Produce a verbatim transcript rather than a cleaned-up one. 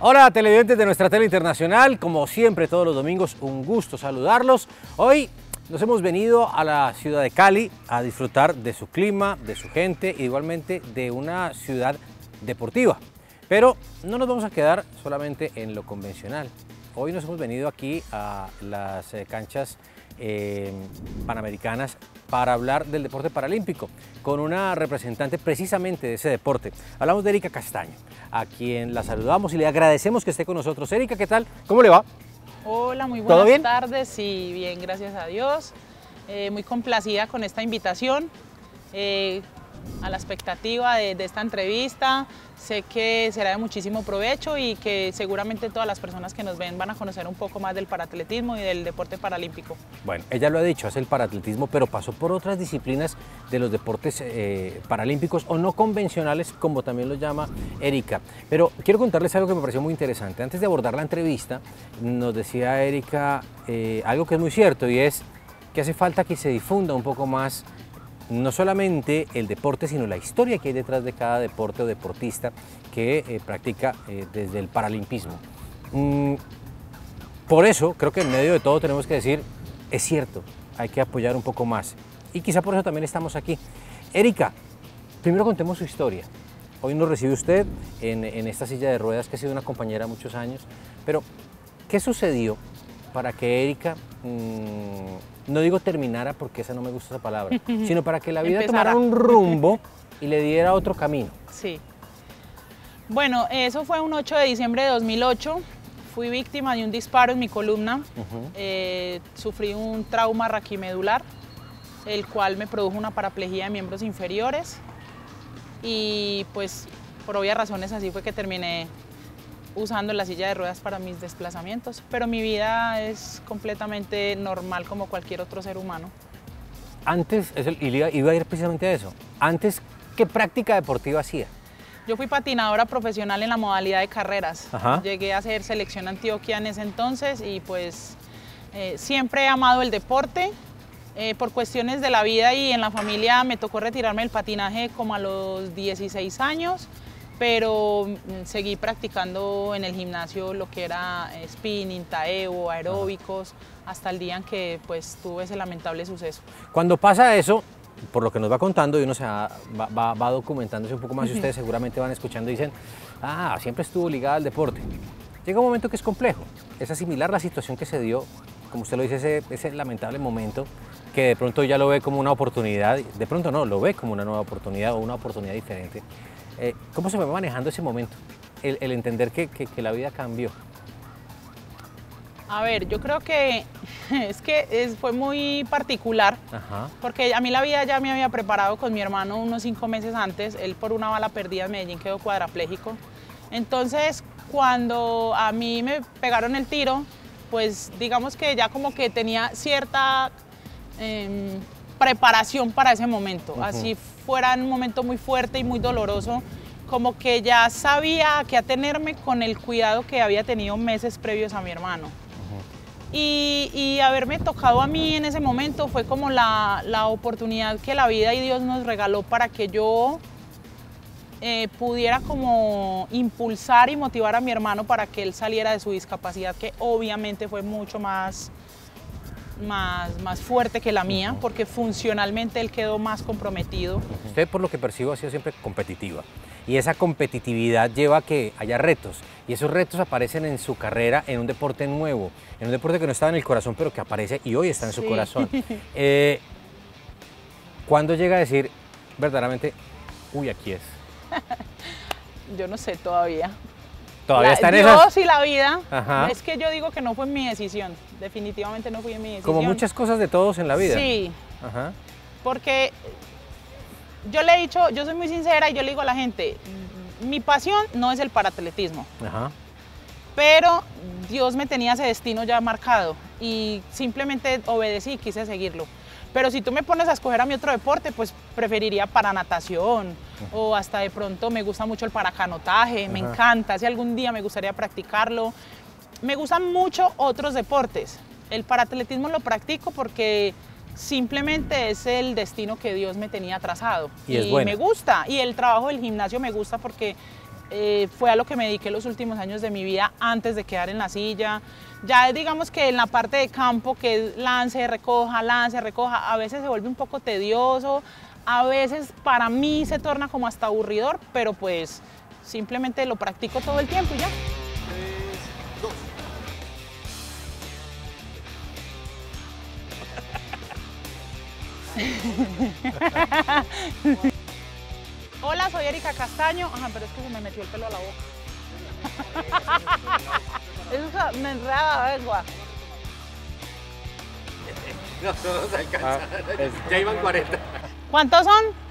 Hola televidentes de nuestra tele internacional, como siempre todos los domingos un gusto saludarlos. Hoy nos hemos venido a la ciudad de Cali a disfrutar de su clima, de su gente e igualmente de una ciudad deportiva. Pero no nos vamos a quedar solamente en lo convencional. Hoy nos hemos venido aquí a las eh, canchas eh, panamericanas para hablar del deporte paralímpico con una representante precisamente de ese deporte. Hablamos de Erika Castaño, a quien la saludamos y le agradecemos que esté con nosotros. Erika, ¿qué tal? ¿Cómo le va? Hola, muy ¿Todo buenas bien? tardes y bien, gracias a Dios. Eh, muy complacida con esta invitación, eh, a la expectativa de, de esta entrevista. Sé que será de muchísimo provecho y que seguramente todas las personas que nos ven van a conocer un poco más del paratletismo y del deporte paralímpico. Bueno, ella lo ha dicho, hace el paratletismo, pero pasó por otras disciplinas de los deportes eh, paralímpicos o no convencionales, como también lo llama Erika. Pero quiero contarles algo que me pareció muy interesante. Antes de abordar la entrevista, nos decía Erika eh, algo que es muy cierto, y es que hace falta que se difunda un poco más no solamente el deporte, sino la historia que hay detrás de cada deporte o deportista que eh, practica eh, desde el paralimpismo. Mm, por eso creo que en medio de todo tenemos que decir, es cierto, hay que apoyar un poco más. Y quizá por eso también estamos aquí. Erika, primero contemos su historia. Hoy nos recibe usted en, en esta silla de ruedas, que ha sido una compañera muchos años, pero ¿qué sucedió para que Erika, mmm, no digo terminara porque esa no me gusta esa palabra, sino para que la vida Empezara. tomara un rumbo y le diera otro camino? Sí. Bueno, eso fue un ocho de diciembre de dos mil ocho. Fui víctima de un disparo en mi columna. Uh-huh. eh, sufrí un trauma raquimedular, el cual me produjo una paraplegia de miembros inferiores. Y pues por obvias razones así fue que terminé usando la silla de ruedas para mis desplazamientos, pero mi vida es completamente normal como cualquier otro ser humano. Antes, eso, y iba, iba a ir precisamente a eso, antes, ¿qué práctica deportiva hacía? Yo fui patinadora profesional en la modalidad de carreras. Ajá. Llegué a ser selección Antioquia en ese entonces y pues eh, siempre he amado el deporte. Eh, por cuestiones de la vida y en la familia me tocó retirarme del patinaje como a los dieciséis años, pero seguí practicando en el gimnasio lo que era spinning, taeo, aeróbicos, hasta el día en que pues tuve ese lamentable suceso. Cuando pasa eso, por lo que nos va contando y uno se va, va, va documentándose un poco más, y ustedes seguramente van escuchando y dicen, ah, siempre estuvo ligada al deporte. Llega un momento que es complejo, es asimilar la situación que se dio, como usted lo dice, ese, ese lamentable momento, que de pronto ya lo ve como una oportunidad, de pronto no, lo ve como una nueva oportunidad o una oportunidad diferente. Eh, ¿Cómo se va manejando ese momento? El, el entender que, que, que la vida cambió. A ver, yo creo que es que es, fue muy particular. Ajá. Porque a mí la vida ya me había preparado con mi hermano unos cinco meses antes. Él por una bala perdida en Medellín quedó cuadrapléjico. Entonces, cuando a mí me pegaron el tiro, pues digamos que ya como que tenía cierta eh, preparación para ese momento. Uh-huh. Así fuera un momento muy fuerte y muy doloroso, como que ya sabía a qué atenerme con el cuidado que había tenido meses previos a mi hermano. Uh-huh. y, y haberme tocado a mí en ese momento fue como la, la oportunidad que la vida y Dios nos regaló para que yo eh, pudiera como impulsar y motivar a mi hermano para que él saliera de su discapacidad, que obviamente fue mucho más Más, más fuerte que la mía, porque funcionalmente él quedó más comprometido. Usted, por lo que percibo, ha sido siempre competitiva, y esa competitividad lleva a que haya retos, y esos retos aparecen en su carrera en un deporte nuevo, en un deporte que no estaba en el corazón, pero que aparece y hoy está en su Sí. corazón. Eh, ¿Cuándo llega a decir verdaderamente, uy, aquí es? Yo no sé todavía. ¿Todavía La, está en Dios esas? y la vida. Ajá. Es que yo digo que no fue mi decisión, definitivamente no fue mi decisión. Como muchas cosas de todos en la vida. Sí, Ajá. porque yo le he dicho, yo soy muy sincera y yo le digo a la gente, mi pasión no es el paratletismo. Ajá. Pero Dios me tenía ese destino ya marcado y simplemente obedecí y quise seguirlo. Pero si tú me pones a escoger a mi otro deporte, pues preferiría para natación, uh-huh, o hasta de pronto me gusta mucho el paracanotaje, uh-huh, me encanta, si algún día me gustaría practicarlo. Me gustan mucho otros deportes. El paratletismo lo practico porque simplemente es el destino que Dios me tenía trazado. Y es bueno. Me gusta, y el trabajo del gimnasio me gusta porque eh, fue a lo que me dediqué los últimos años de mi vida antes de quedar en la silla. Ya digamos que en la parte de campo, que es lance, recoja, lance, recoja, a veces se vuelve un poco tedioso, a veces para mí se torna como hasta aburridor, pero pues simplemente lo practico todo el tiempo y ya. tres, dos. Hola, soy Erika Castaño. Ajá, pero es que se me metió el pelo a la boca. Eso me enreda la lengua. No, no nos alcanza. Ah, es- Ya iban cuarenta. ¿Cuántos son?